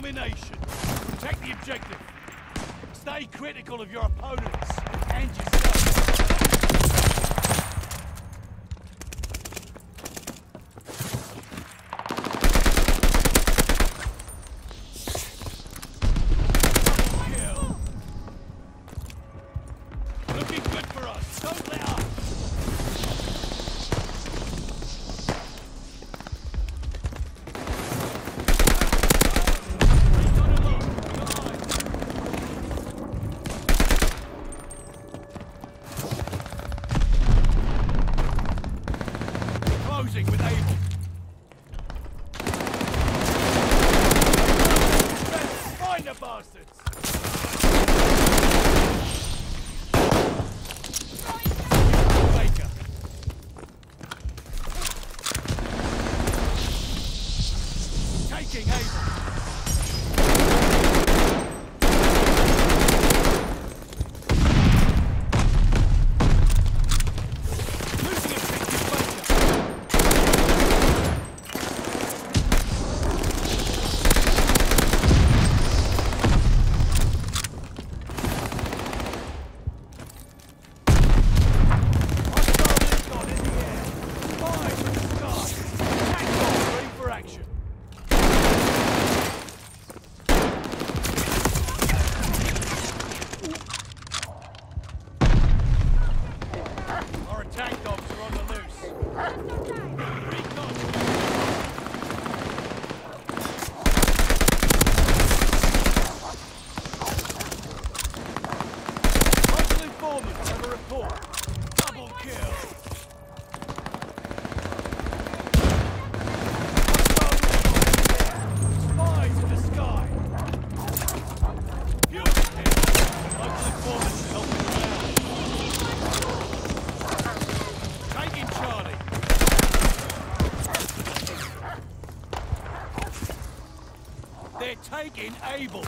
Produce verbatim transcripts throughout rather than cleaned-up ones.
domination. Protect the objective. Stay critical of your opponents and yourself. Looking good for us. Don't let up. With Able. Find the bastards! Baker. Taking Able. They're taking Able.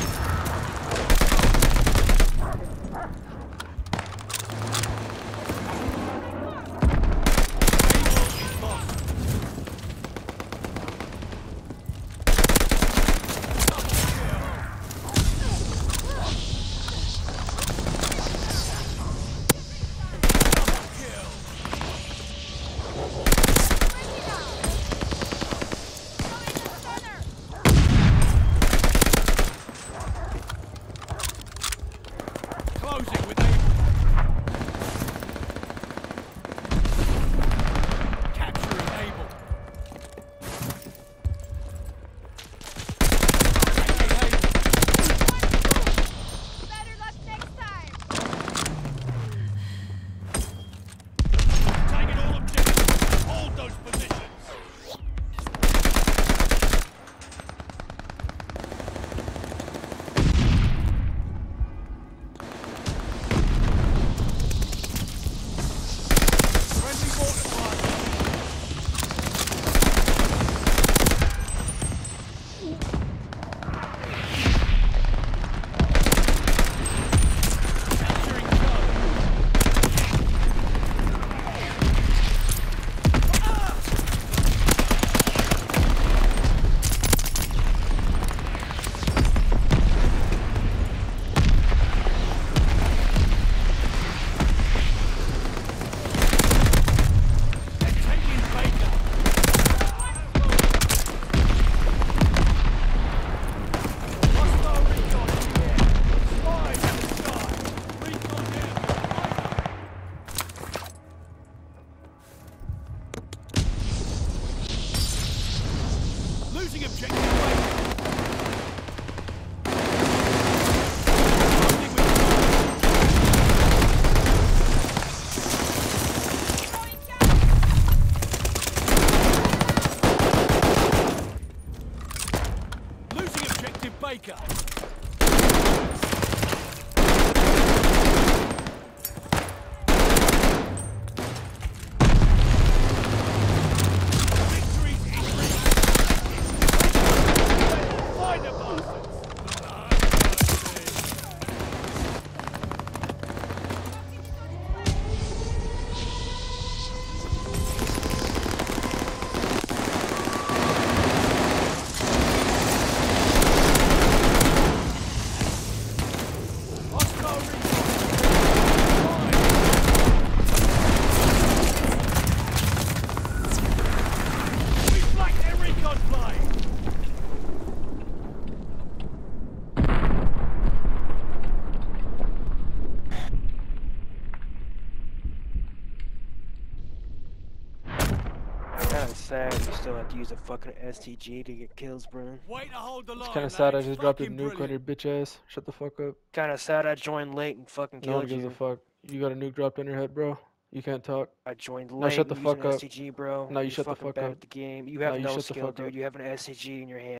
Closing with Able. Capturing Able. Taking Able. Better luck next time. Taking all objectives. Hold those positions. Losing objective Baker. Losing objective Baker. sad you still have to use a fucking S T G to get kills, bro. Way to hold the line, It's kind of sad I lads. just dropped a Fucking nuke on your brilliant. bitch ass. Shut the fuck up. Kinda sad I joined late and fucking No one killed gives you. a fuck. You got a nuke dropped on your head, bro. You can't talk. I joined No, late shut the and using fuck an up. S T G, bro. No, you You're shut the fucking fuck bad up. at the game. You No, have you no shut the skill, fuck dude. up. You have an S T G in your hand.